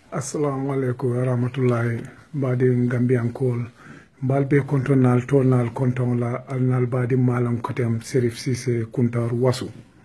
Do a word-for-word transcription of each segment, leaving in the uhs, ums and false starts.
Assalamu alaikum wa rahmatullahi badi Gambian call balbe kontonal tonal konton la alnal badi malam kotem Serif Cissé Kuntar Wasu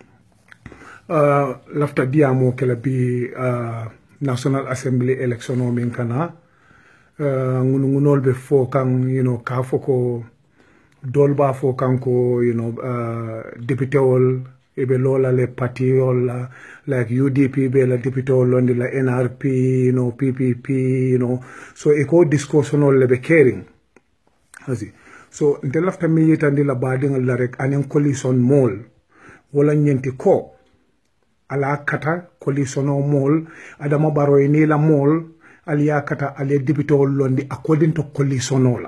uh, lafta diamo kala bi uh, National Assembly election o min kana uh, ngunol be fo kan you know ka foko dolba fo kan ko you know uh, député wol ebe lola le parti la like U D P be la député londi la N R P you know P P P you know so eco discussion le be caring asi so nte lafta mi yitandi la badingal la rek anen coalition mol wala nyenti ko ala kata coalition o mol adama baro ni la mol aliya kata ale député londi according to coalition la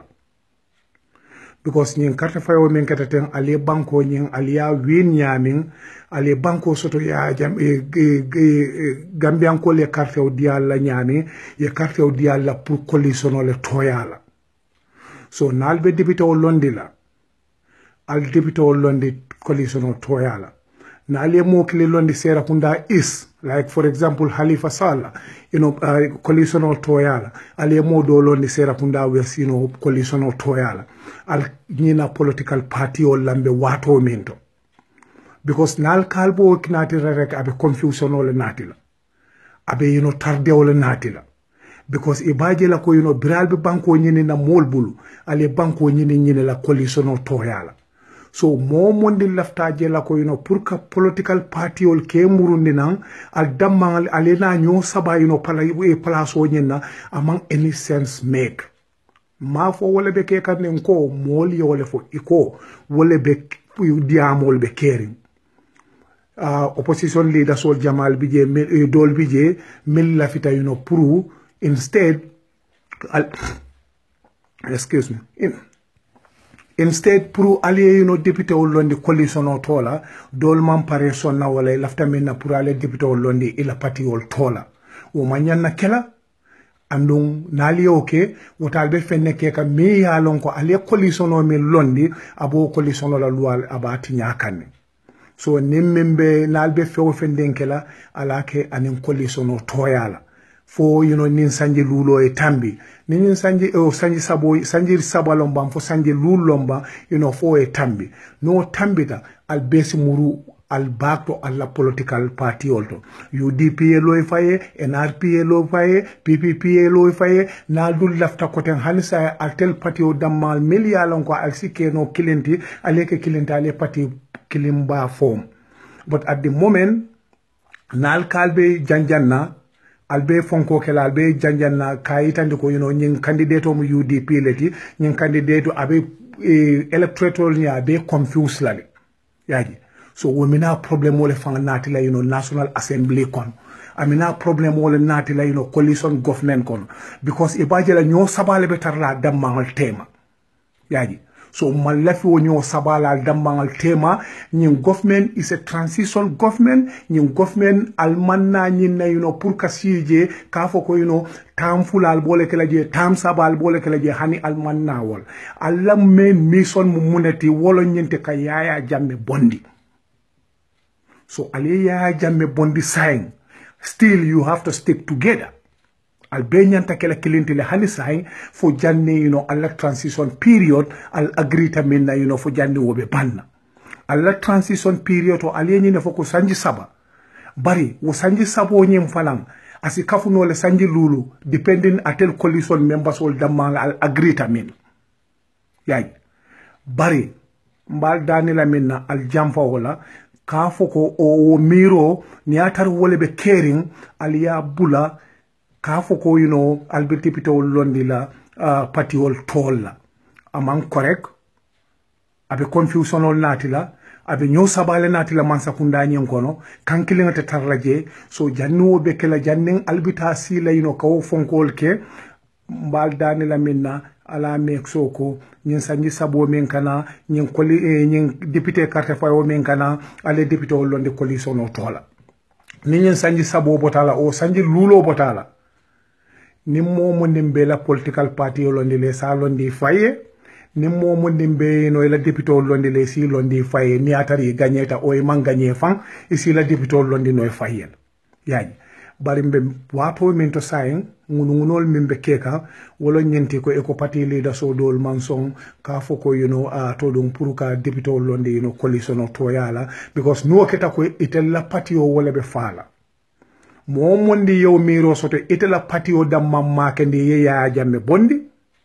because nyin carte fayo min kata ten ali banko nyin aliya win nyamin ali banko soto ya jam e, e, e, gambian ko le carte o dial la nyami ye carte o dial la pour coalition le toyala so nalbe député o londi la al député o londi coalition o toyala na ali mo kile londi sera kunda is like for example Halifa Sallah you know uh, coalition o toyala ali mo do londi sera kunda wes you know coalition o toyala al nyina political party o lambe wato minto because nal kalbo kinati rek abe confusion o le natila abe you know tarde o le natila because ibaje la ko you know biral be banko nyini na molbulu ale banko nyini nyini la coalition o toyala so mo mondi laftaje la ko you know pour ka political party ol ke murundi nan al dammal ale na nyo saba you know pala e place o nyina among any sense make ma fo wala be ke kan ko mol yo wala fo iko wala be diamol be kering uh, opposition leader Sol Jamal bije uh, dol bije mil la fita you know pour instead al, excuse me in, instead pour aller you know député o londi coalition o tola dol man pare sonna wala lafta minna pour aller député o londi ila parti o tola o manyanna kela andung nali oke wotalbe fenne ke ka me ya lon ko ale coalition o mi londi abo coalition la loi abati nyakane so nimmembe nalbe fewo fenden kela ala ke anin coalition o toyala fo you know nin sanje lulo e tambi nin sanje o sanje sabo sanje sabo lomba fo sanje lulo lomba you know fo e tambi no tambita al besi muru al bakto alla political party olto U D P lo faye N R P lo faye P P P lo faye na dul lafta koten halisa al tel party o dammal millialon ko al sikeno kilenti aleke kilenti ale party kilimba form but at the moment nal kalbe janjanna albe fonko kala albe janjanna kayitande ko you know nyin candidate o mu U D P leti nyin candidate abe e, electoral ni abe confuse lale yaji so we mina problem wole fanga natila you know National Assembly kon amina problem wole natila you know coalition government kon because ibaje la nyo sabale betarla dammal tema yaji so malafi wo nyo sabala dammal tema nyin government is a transition government nyin government almanna nyin na you know pour kasije ka foko you know tam fulal bole kala je tam sabal bole kala je hani almanna wol allam men mission mu munati wolo nyinte ka yaya jamme bondi so aliya jamme bondi sign still you have to stick together albanian takela kilinti le hani sign for janne you know alla transition period al agrita minna you know for janne wobe banna alla transition period to aliye ne foko sanji saba bari wo sanji sabo nyem falang asi kafuno le sanji lulu depending atel coalition members wol damma al agrita min yaay bari mbal danila minna al jamfa wala ka foko o miro ni atar wole be caring aliya bula ka foko you know albert pito londi la uh, party wol tolla amang correct abe confusion ol natila abe nyo sabale natila man sakunda nyen kono kankilinga te tarlaje so janno be kala janning albita sila you know ka fonkol ke mbal danila minna ala mek soko nyin sanji sabo men kana nyin koli eh, nyin député carte fayo men kana ale député londe coalition o tola ni nyin sanji sabo botala o sanji lulo botala ni momo ndembe la political party londe le sa londe faye ni momo ndembe no la député londe le si londe faye ni atari gagneta o e man gagné fan ici la député londe no faye yaji bari mbe wato min to sayin ngunol min be keka wolo nyenti ko eko party leader so dol manson ka foko you know uh, to dum pour ka député londe you know coalition to yala because no keta ko itella party o wala be fala mo mondi yow miro soto itella party o dam mamma ke ndi ye ya jamme bondi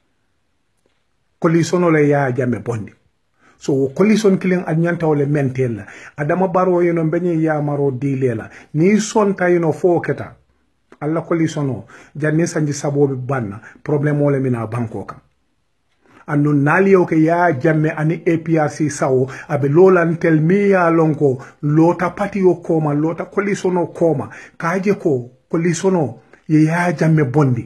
coalition le ya jamme bondi so coalition killing anyanta wala mentel adama baro you know benyi ya maro dilela ni sonta you know fo keta alla coalition o janni sanji sabobe banna problème wala mina banko kan andu naliyo ke ya jamme ani A P R C sawo abe lolantel mi ya lonko lota party o koma lota coalition o koma kaje ko coalition o ye ya jamme bondi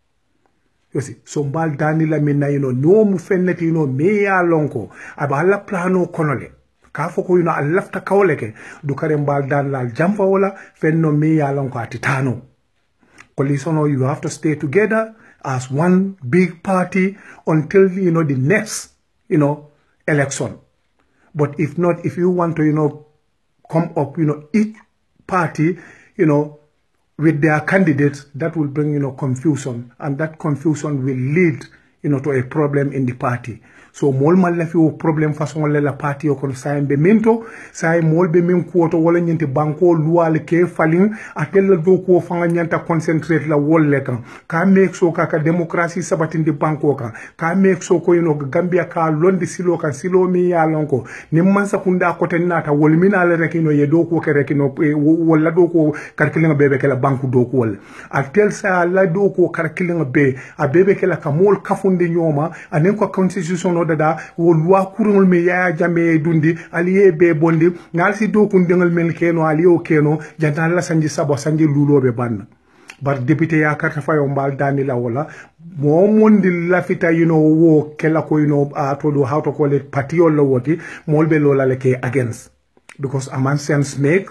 yosi so mbal dani la minna yino no mu fenneti yino mi ya lonko aba alla plano konole ka foko yino allafta kawleke du kare mbal dan la jamfa wala fenno mi ya lonko atitano coalition or you have to stay together as one big party until you know the next you know election. But if not, if you want to you know come up you know each party you know with their candidates, that will bring you know confusion, and that confusion will lead you know to a problem in the party. So mol mal la fi o problem façon la party o kon say be minto say mol be min ko to wala nyenti banko luwal ke falin atel do ko fanga nyanta concentrate la wolle kan ka make so ka ka democracy sabatin di banko kan ka make so ko you know Gambia ka londi silo kan silo mi ya lonko ni man sa kunda ko ten nata wol mina le rek no ye do ko ke rek no wala do ko karkilinga bebe ke la banku do ko wol atel sa la do ko karkilinga be a bebe ke la ka mol kafunde nyoma anen ko constitution dada wo loi kurungol me ya jambe dundi aliye be bondi ngal si do kun dengal mel keno aliyo keno janta la sanji sabo sanji lulobe ban bar député ya karta fayo mbal dani la wala mo mondi la fita you know wo kela ko you know uh, to do how to call it party or lo woti molbe lola leke against because among sense make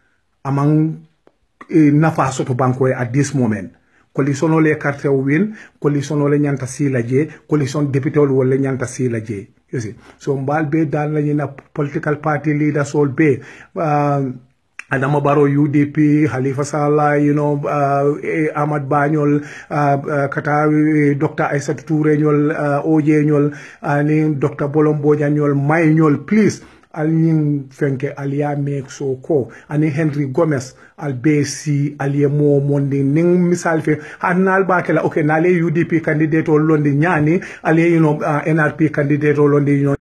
among eh, nafa soto banko at this moment coalition ole carte win coalition ole nyanta sila je coalition député ole nyanta sila je you see so mbal be dal la na political party leaders all be uh, Adama Barrow U D P Halifa Sallah you know uh, eh, Ahmad Banyol uh, uh, kata eh, Doctor Aissatou Touré nyol uh, Oje nyol ani Doctor Bolombo nyol may nyol please al ñing fenke alia make so ko ani Henry Gomez al besi ali mo mondi ning misal fe hanal ba kala okay nale U D P candidate o londi nyani ali you know uh, N R P candidate o londi you know